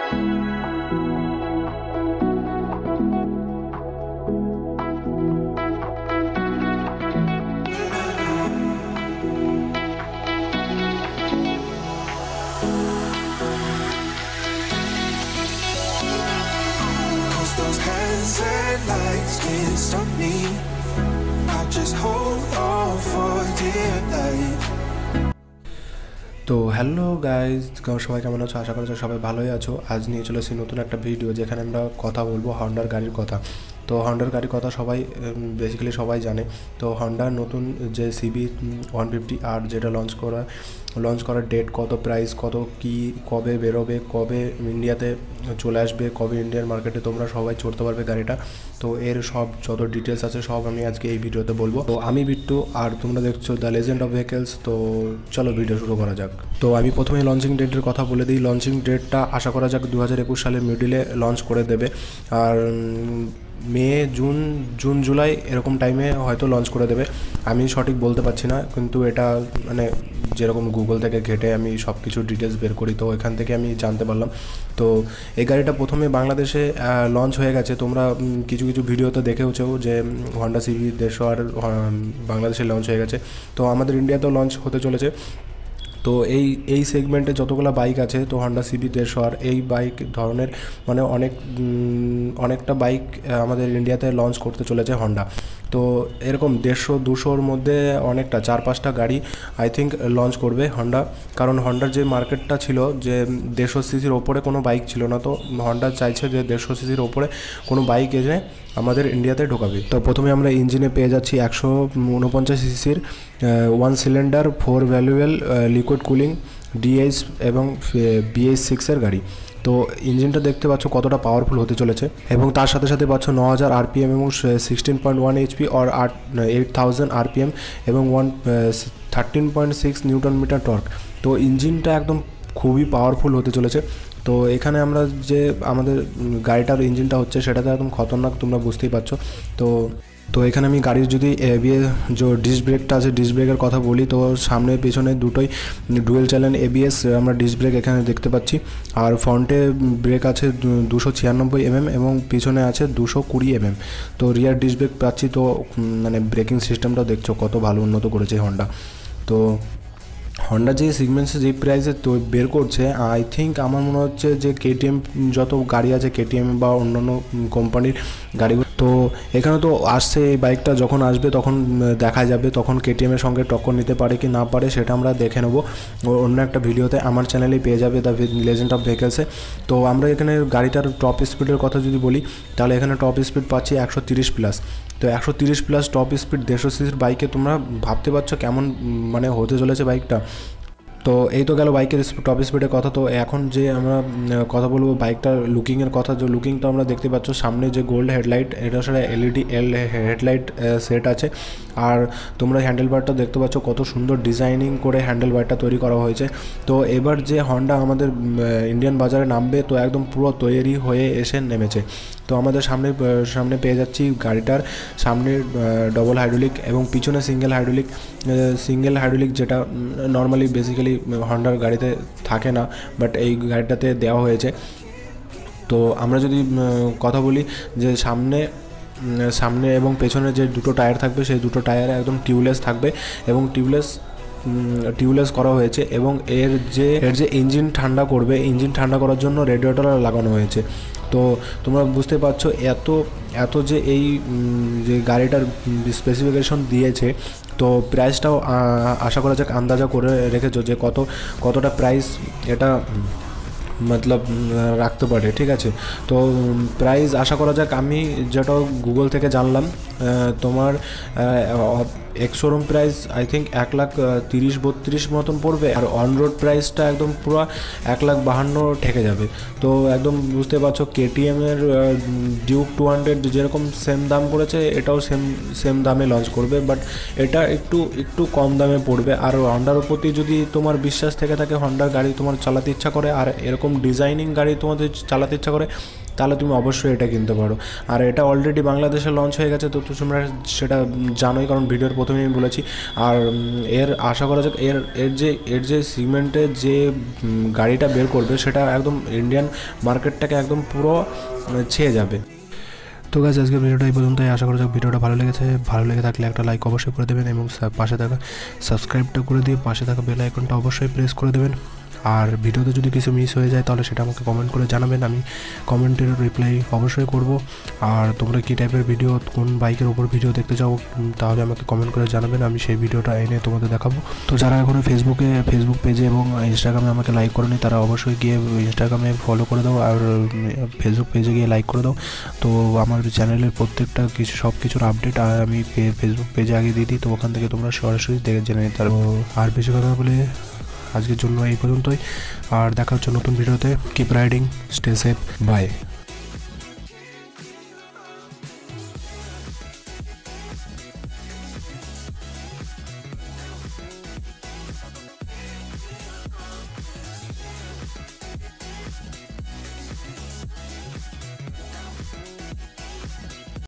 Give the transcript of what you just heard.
Those hands and lights can't stop me. I'll just hold on for dear life. তো hello guys, সবাই কেমন আছো? আশা করছি সবাই ভালোই আছো। আজ নিয়ে চলে এসেছি নতুন একটা ভিডিও, যেখানে আমরা কথা বলবো হন্ডার গাড়ির কথা। তো হন্ডার গাড়ির কথা সবাই বেসিক্যালি সবাই জানে। তো হন্ডার নতুন যে সিবি 150R যেটা লঞ্চ করার ডেট, কত প্রাইস, কত কি, কবে বেরোবে, কবে ইন্ডিয়াতে চলে আসবে, কবে ইন্ডিয়ান মার্কেটে তোমরা সবাই চড়তে পারবে গাড়িটা। তো এর সব যত ডিটেলস আছে সব আমি আজকে এই ভিডিওতে বলবো। তো আমি বিট্টু, আর তোমরা দেখছো দ্য লেজেন্ড অফ ভেহিকলস। তো চলো ভিডিও শুরু করা যাক। তো আমি প্রথমে লঞ্চিং ডেটের কথা বলে দিই। লঞ্চিং ডেটটা আশা করা যাক 2021 সালের মিডিলে লঞ্চ করে দেবে। আর মে, জুন, জুলাই এরকম টাইমে হয়তো লঞ্চ করে দেবে। আমি সঠিক বলতে পারছি না, কিন্তু এটা মানে যেরকম গুগল থেকে ঘেটে আমি সব কিছু ডিটেলস বের করি, তো এখান থেকে আমি জানতে পারলাম। তো এই গাড়িটা প্রথমে বাংলাদেশে লঞ্চ হয়ে গেছে। তোমরা কিছু ভিডিওতে দেখেওছো যে হন্ডা সিবি 150R বাংলাদেশে লঞ্চ হয়ে গেছে। তো আমাদের ইন্ডিয়াতেও লঞ্চ হতে চলেছে। তো এই সেগমেন্টে যতগুলো বাইক আছে, তো হন্ডা সিবি 150R এই বাইক ধরনের মানে অনেকটা বাইক আমাদের ইন্ডিয়াতে লঞ্চ করতে চলেছে হন্ডা। তো এরকম 150-200-র মধ্যে অনেকটা 4-5টা গাড়ি আই থিঙ্ক লঞ্চ করবে হন্ডা। কারণ হন্ডার যে মার্কেটটা ছিল যে 150 সিসির ওপরে কোনো বাইক ছিল না, তো হন্ডা চাইছে যে 150 সিসির ওপরে কোনো বাইক এনে আমাদের ইন্ডিয়াতে ঢোকাবে। তো প্রথমে আমরা ইঞ্জিনে পেয়ে যাচ্ছি 149 সিসির 1 cylinder 4 valuable liquid cooling DH এবং BS6-এর গাড়ি। তো ইঞ্জিনটা দেখতে পাচ্ছ কতটা পাওয়ারফুল হতে চলেছে, এবং তার সাথে সাথে পাচ্ছ 9000 RPM এবং 16.1 HP আর 8000 RPM এবং 13.6 নিউটন মিটার টর্ক। তো ইঞ্জিনটা একদম খুবই পাওয়ারফুল হতে চলেছে। তো এখানে আমরা যে আমাদের গাড়িটার ইঞ্জিনটা হচ্ছে সেটা তো একদম খতরনাক, তোমরা বুঝতেই পারছো। তো এখানে আমি গাড়ির যদি যে ডিস্ক ব্রেকটা আছে, ডিস্ক ব্রেকের কথা বলি, তো সামনে পেছনে দুটোই ডুয়েল চ্যানেল ABS আমরা ডিস্ক ব্রেক এখানে দেখতে পাচ্ছি। আর ফ্রন্টে ব্রেক আছে 296 mm এবং পিছনে আছে 220 mm। তো রিয়ার ডিস্ক ব্রেক পাচ্ছি। তো মানে ব্রেকিং সিস্টেমটাও দেখছো কত ভালো উন্নত করেছে হন্ডা। তো হন্ডা যে সিগমেন্টসে যে প্রাইসে তো বের করছে, আই থিঙ্ক আমার মনে হচ্ছে যে KTM যত গাড়ি আছে, KTM বা অন্যান্য কোম্পানির গাড়িগুলো, তো এখানে তো আসছে। এই বাইকটা যখন আসবে তখন দেখা যাবে, তখন KTM-এর সঙ্গে টক্কর নিতে পারে কি না পারে সেটা আমরা দেখে নেবো অন্য একটা ভিডিওতে। আমার চ্যানেলেই পেয়ে যাবে দ্য লেজেন্ড অফ ভেহিকলসে। তো আমরা এখানে গাড়িটার টপ স্পিডের কথা যদি বলি, তাহলে এখানে টপ স্পিড পাচ্ছি 130+। তো 130+ টপ স্পিড 150 সিসির বাইকে তোমরা ভাবতে পারছো কেমন মানে হতে চলেছে বাইকটা। তো এই তো গেল বাইকের টপ স্পিডের কথা। তো এখন যে আমরা কথা বলবো বাইকটার লুকিংয়ের কথা। যে লুকিংটা আমরা দেখতে পাচ্ছ, সামনে যে গোল্ড হেডলাইট, এটা সাথে LED হেডলাইট সেট আছে। আর তোমরা হ্যান্ডেল বারটা দেখতে পাচ্ছ কত সুন্দর ডিজাইনিং করে হ্যান্ডেল বারটা তৈরি করা হয়েছে। তো এবার যে হন্ডা আমাদের ইন্ডিয়ান বাজারে নামবে, তো একদম পুরো তৈরি হয়ে এসে নেমেছে। তো আমাদের সামনে পেয়ে যাচ্ছি গাড়িটার সামনে ডবল হাইড্রোলিক এবং পিছনে সিঙ্গেল হাইড্রোলিক, যেটা নর্মালি বেসিক্যালি হন্ডার গাড়িতে থাকে না, বাট এই গাড়িটাতে দেওয়া হয়েছে। তো আমরা যদি কথা বলি যে সামনে এবং পেছনে যে দুটো টায়ার থাকবে, সেই দুটো টায়ারে একদম টিউবলেস থাকবে এবং টিউবলেস করা হয়েছে। এবং এর যে ইঞ্জিন ঠান্ডা করার জন্য রেডিয়েটর লাগানো হয়েছে। তো তোমরা বুঝতে পারছো এত যে এই যে গাড়িটার স্পেসিফিকেশন দিয়েছে, তো প্রাইসটাও আশা করা যাক আন্দাজা করে রেখেছো যে কতটা প্রাইস এটা মতলব রাখতে পারে, ঠিক আছে। তো প্রাইস আশা করা যাক, আমি যেটা গুগল থেকে জানলাম, তোমার এক্স-শোরুম প্রাইস আই থিঙ্ক 1,30,32 মতন পড়বে। আর অন রোড প্রাইসটা একদম পুরো 1,52,000 ঠেকে যাবে। তো একদম বুঝতে পারছো KTM-এর ডিউক 200 যেরকম সেম দাম পড়েছে, এটাও সেম দামে লঞ্চ করবে, বাট এটা একটু কম দামে পড়বে। আর হন্ডার প্রতি যদি তোমার বিশ্বাস থেকে থাকে, হন্ডার গাড়ি তোমার চালাতে ইচ্ছা করে, আর এরকম ডিজাইনিং গাড়ি তোমাদের চালাতে ইচ্ছা করে, তাহলে তুমি অবশ্যই এটা কিনতে পারো। আর এটা অলরেডি বাংলাদেশে লঞ্চ হয়ে গেছে, তো তোমরা সেটা জানোই, কারণ ভিডিওর প্রথমেই আমি বলেছি। আর এর আশা করা যাক এর যে সিগমেন্টের যে গাড়িটা বের করবে সেটা একদম ইন্ডিয়ান মার্কেটটাকে একদম পুরো ছেয়ে যাবে। তো গাইস, আজকের ভিডিওটা এই পর্যন্তই। আশা করা যাক ভিডিওটা ভালো লেগে থাকলে একটা লাইক অবশ্যই করে দেবেন এবং পাশে থাকা সাবস্ক্রাইবটা করে দিয়ে পাশে থাকা বেল আইকনটা অবশ্যই প্রেস করে দেবেন। আর ভিডিওতে যদি কিছু মিস হয়ে যায় তাহলে সেটা আমাকে কমেন্ট করে জানাবেন, আমি কমেন্টের রিপ্লাই অবশ্যই করব। আর তোমরা কী টাইপের ভিডিও, কোন বাইকের ওপর ভিডিও দেখতে চাও তাহলে আমাকে কমেন্ট করে জানাবেন, আমি সেই ভিডিওটা এনে তোমাদের দেখাবো। তো যারা এখনও ফেসবুক পেজে এবং ইনস্টাগ্রামে আমাকে লাইক করেনি তারা অবশ্যই গিয়ে ইনস্টাগ্রামে ফলো করে দাও আর ফেসবুক পেজে গিয়ে লাইক করে দাও। তো আমার চ্যানেলের প্রত্যেকটা সব কিছুর আপডেট আমি ফেসবুক পেজে আগে দিয়ে দিই, তো ওখান থেকে তোমরা সরাসরি দেখে জেনে নিতে পারো। আর বেশি কথা বলে আজকের জন্য এই পর্যন্তই, আর দেখা হচ্ছে নতুন ভিডিওতে। Keep riding, stay safe, by.